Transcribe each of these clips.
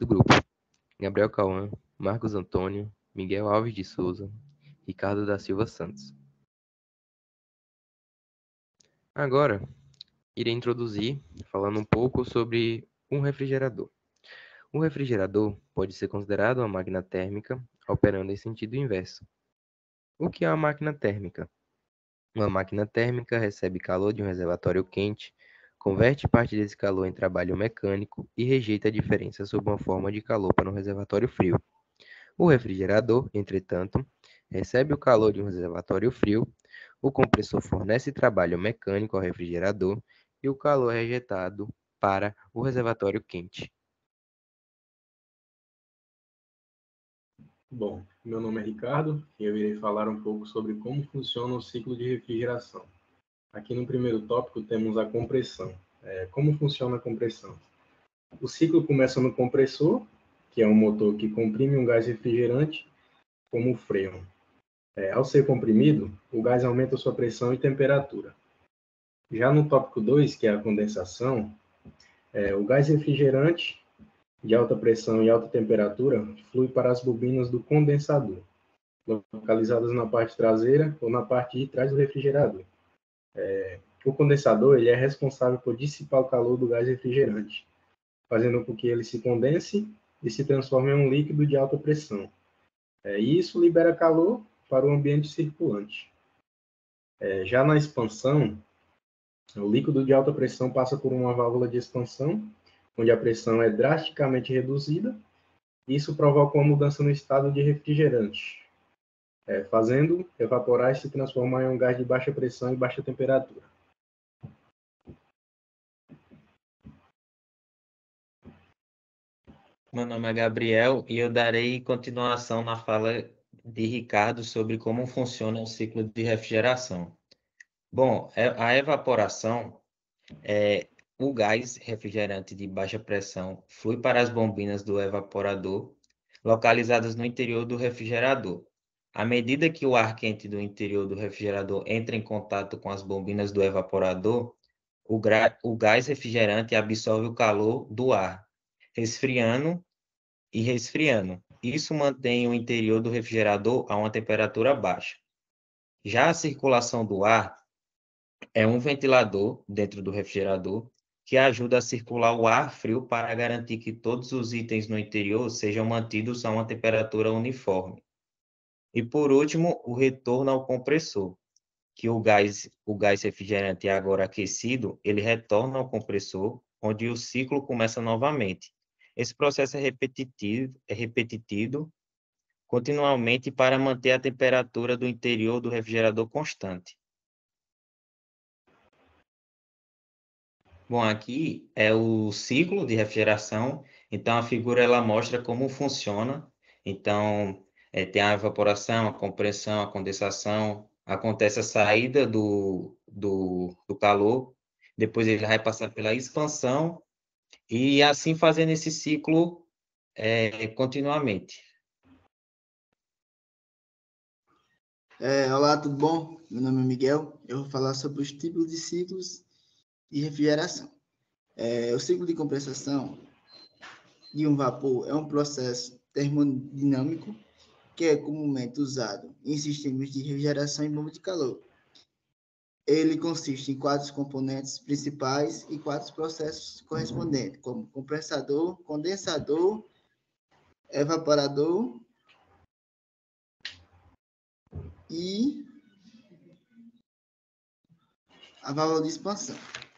do grupo: Gabriel Cauã, Marcos Antônio, Miguel Alves de Souza, Ricardo da Silva Santos. Agora, irei introduzir falando um pouco sobre um refrigerador. Um refrigerador pode ser considerado uma máquina térmica operando em sentido inverso. O que é uma máquina térmica? Uma máquina térmica recebe calor de um reservatório quente, converte parte desse calor em trabalho mecânico e rejeita a diferença sob uma forma de calor para um reservatório frio. O refrigerador, entretanto, recebe o calor de um reservatório frio, o compressor fornece trabalho mecânico ao refrigerador e o calor é rejetado para o reservatório quente. Bom, meu nome é Ricardo e eu irei falar um pouco sobre como funciona o ciclo de refrigeração. Aqui no primeiro tópico temos a compressão. Como funciona a compressão? O ciclo começa no compressor, que é um motor que comprime um gás refrigerante, como o freon. Ao ser comprimido, o gás aumenta sua pressão e temperatura. Já no tópico 2, que é a condensação, o gás refrigerante de alta pressão e alta temperatura flui para as bobinas do condensador, localizadas na parte traseira ou na parte de trás do refrigerador. O condensador ele é responsável por dissipar o calor do gás refrigerante, fazendo com que ele se condense e se transforme em um líquido de alta pressão. E isso libera calor para o ambiente circulante. Já na expansão, o líquido de alta pressão passa por uma válvula de expansão, onde a pressão é drasticamente reduzida. Isso provoca uma mudança no estado de refrigerante, fazendo evaporar e se transformar em um gás de baixa pressão e baixa temperatura. Meu nome é Gabriel e eu darei continuação na fala de Ricardo sobre como funciona o ciclo de refrigeração. Bom, a evaporação é o gás refrigerante de baixa pressão flui para as bombinas do evaporador, localizadas no interior do refrigerador. À medida que o ar quente do interior do refrigerador entra em contato com as bombinas do evaporador, o gás refrigerante absorve o calor do ar, resfriando e resfriando. Isso mantém o interior do refrigerador a uma temperatura baixa. Já a circulação do ar é um ventilador dentro do refrigerador que ajuda a circular o ar frio para garantir que todos os itens no interior sejam mantidos a uma temperatura uniforme. E por último, o retorno ao compressor, que o gás refrigerante é agora aquecido, ele retorna ao compressor, onde o ciclo começa novamente. Esse processo é repetitivo continuamente para manter a temperatura do interior do refrigerador constante. Bom, aqui é o ciclo de refrigeração, então a figura ela mostra como funciona. Então, tem a evaporação, a compressão, a condensação, acontece a saída do calor, depois ele vai passar pela expansão e assim fazendo esse ciclo continuamente. Olá, tudo bom? Meu nome é Miguel. Eu vou falar sobre os tipos de ciclos de refrigeração. O ciclo de compensação de um vapor é um processo termodinâmico que é comumente usado em sistemas de refrigeração e bomba de calor. Ele consiste em 4 componentes principais e 4 processos correspondentes, como compressador, condensador, evaporador e a válvula de expansão.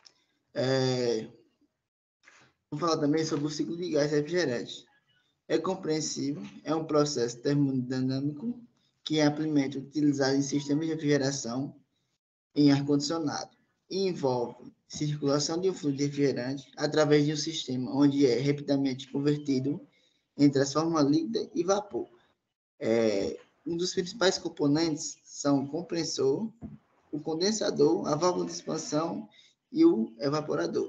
Vou falar também sobre o ciclo de gás refrigerante. É compreensível, é um processo termodinâmico que é amplamente utilizado em sistemas de refrigeração em ar-condicionado e envolve circulação de um fluido refrigerante através de um sistema onde é rapidamente convertido entre as formas líquida e vapor. Um dos principais componentes são o compressor, o condensador, a válvula de expansão e o evaporador.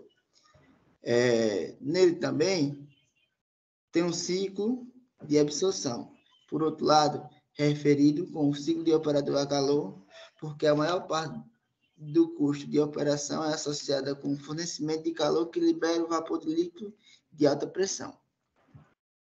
Nele também tem um ciclo de absorção. Por outro lado, é referido com o ciclo de operador a calor, porque a maior parte do custo de operação é associada com o fornecimento de calor que libera o vapor de líquido de alta pressão.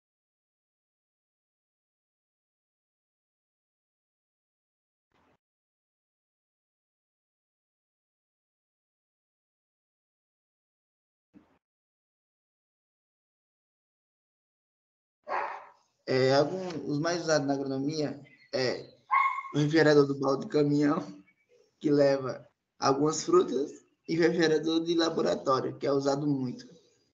Os mais usados na agronomia é o refrigerador do balde de caminhão, que leva algumas frutas, e o refrigerador de laboratório, que é usado muito.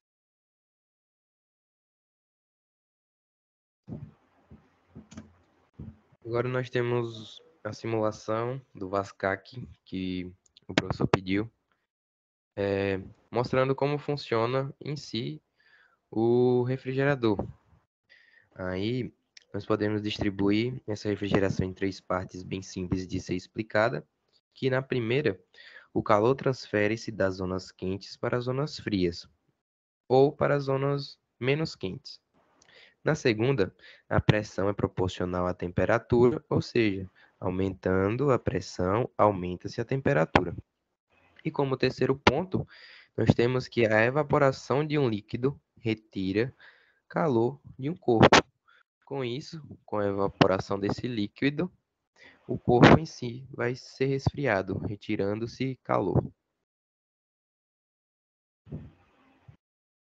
Agora nós temos a simulação do VASCAC, que o professor pediu, mostrando como funciona em si o refrigerador. Aí, nós podemos distribuir essa refrigeração em 3 partes bem simples de ser explicada, que na primeira, o calor transfere-se das zonas quentes para as zonas frias, ou para as zonas menos quentes. Na segunda, a pressão é proporcional à temperatura, ou seja, aumentando a pressão, aumenta-se a temperatura. E como terceiro ponto, nós temos que a evaporação de um líquido retira calor de um corpo. Com isso, com a evaporação desse líquido, o corpo em si vai ser resfriado, retirando-se calor.